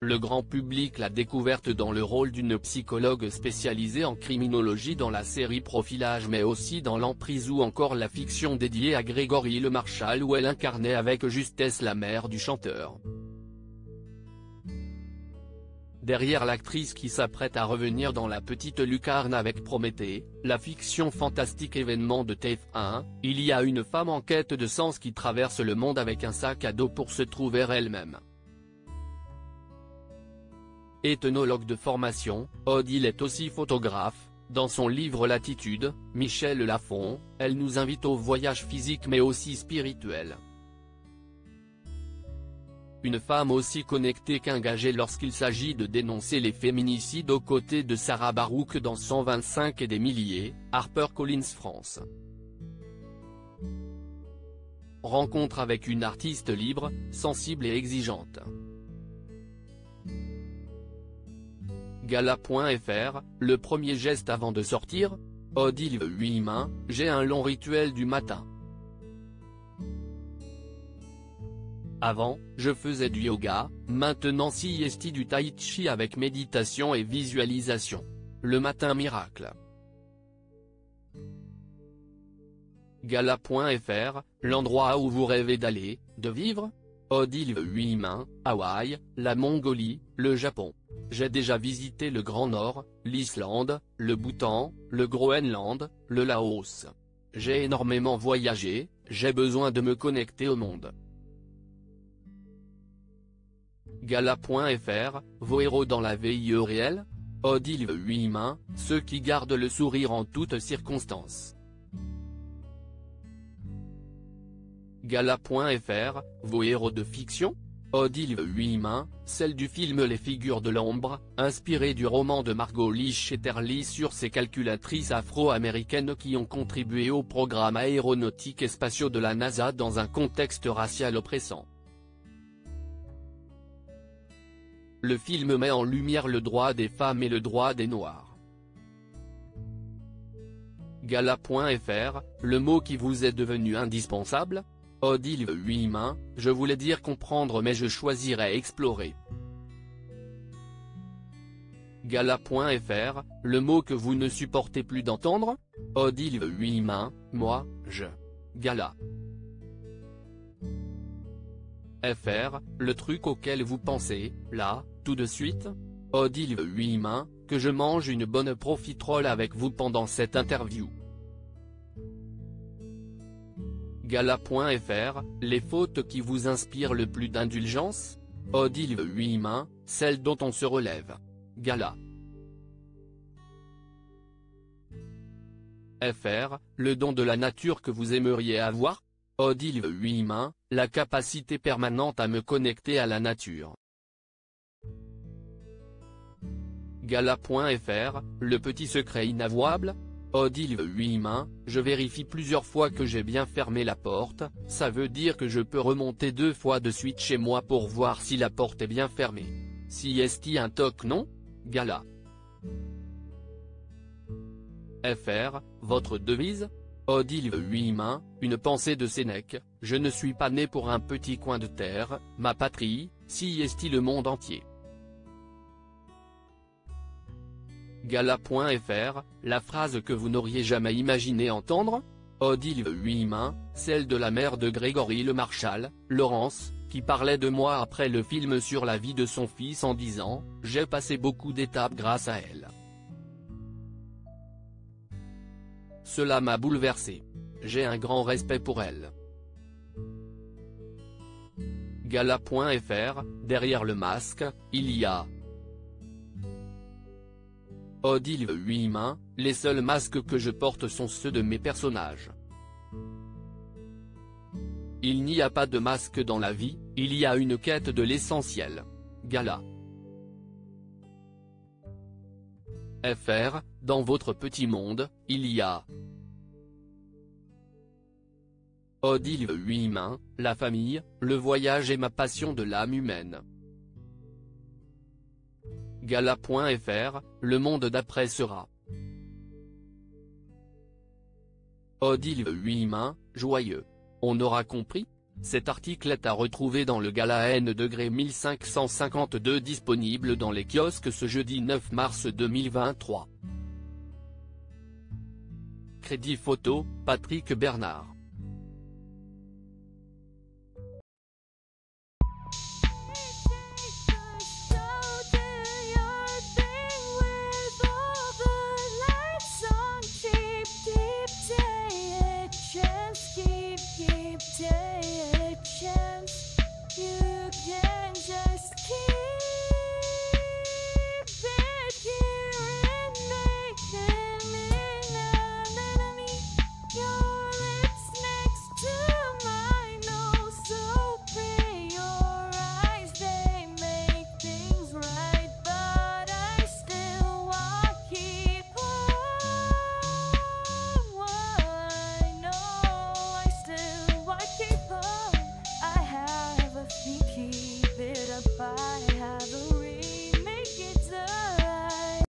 le grand public l'a découverte dans le rôle d'une psychologue spécialisée en criminologie dans la série Profilage, mais aussi dans L'Emprise ou encore la fiction dédiée à Grégory Le Marchal où elle incarnait avec justesse la mère du chanteur. Derrière l'actrice qui s'apprête à revenir dans La Petite Lucarne avec Prométhée, la fiction fantastique événement de TF1, il y a une femme en quête de sens qui traverse le monde avec un sac à dos pour se trouver elle-même. Ethnologue de formation, Odile est aussi photographe. Dans son livre Latitude, Michel Lafon, elle nous invite au voyage physique mais aussi spirituel. Une femme aussi connectée qu'engagée lorsqu'il s'agit de dénoncer les féminicides aux côtés de Sarah Barouk dans 125 et des milliers, HarperCollins France. Rencontre avec une artiste libre, sensible et exigeante. Gala.fr, le premier geste avant de sortir. Odile 8 mains, j'ai un long rituel du matin. Avant, je faisais du yoga, maintenant siesti du tai chi avec méditation et visualisation. Le matin miracle. Gala.fr, l'endroit où vous rêvez d'aller, de vivre. Odile 8 mains, Hawaï, la Mongolie, le Japon. J'ai déjà visité le Grand Nord, l'Islande, le Bhoutan, le Groenland, le Laos. J'ai énormément voyagé, j'ai besoin de me connecter au monde. Gala.fr, vos héros dans la vie réelle. Odile 8 mains, ceux qui gardent le sourire en toutes circonstances. Gala.fr, vos héros de fiction. Odile 8 mains, celle du film Les Figures de l'ombre, inspiré du roman de Margot Lich Shetterly sur ces calculatrices afro-américaines qui ont contribué au programme aéronautique et spatiaux de la NASA dans un contexte racial oppressant. Le film met en lumière le droit des femmes et le droit des Noirs. Gala.fr, le mot qui vous est devenu indispensable. Odile 8 mains, je voulais dire comprendre mais je choisirais explorer. Gala.fr, le mot que vous ne supportez plus d'entendre. Odile 8 mains, moi, je. Gala. FR, le truc auquel vous pensez, là, tout de suite. Odile 8 mains, que je mange une bonne profiterole avec vous pendant cette interview. Gala.fr, les fautes qui vous inspirent le plus d'indulgence. Odile 8 mains, celles dont on se relève. Gala. FR, le don de la nature que vous aimeriez avoir. Odile 8 mains, la capacité permanente à me connecter à la nature. Gala.fr, le petit secret inavouable. Odile 8 mains, je vérifie plusieurs fois que j'ai bien fermé la porte, ça veut dire que je peux remonter 2 fois de suite chez moi pour voir si la porte est bien fermée. Si est-il un toc non. Gala. FR, votre devise. Odile 8 mains, une pensée de Sénèque, je ne suis pas né pour un petit coin de terre, ma patrie, si est-il le monde entier. Gala.fr, la phrase que vous n'auriez jamais imaginé entendre. Odile 8 mains, celle de la mère de Grégory Le Marchal, Laurence, qui parlait de moi après le film sur la vie de son fils en disant « J'ai passé beaucoup d'étapes grâce à elle. Cela m'a bouleversé. J'ai un grand respect pour elle. » Gala.fr, derrière le masque, il y a. Odile 8 mains, les seuls masques que je porte sont ceux de mes personnages. Il n'y a pas de masque dans la vie, il y a une quête de l'essentiel. Gala. FR, dans votre petit monde, il y a. Odile 8 mains, la famille, le voyage et ma passion de l'âme humaine. Gala.fr, le monde d'après sera. Odile 8 mains, joyeux. On aura compris. Cet article est à retrouver dans le Gala N°1552 disponible dans les kiosques ce jeudi 9 mars 2023. Crédit photo, Patrick Bernard.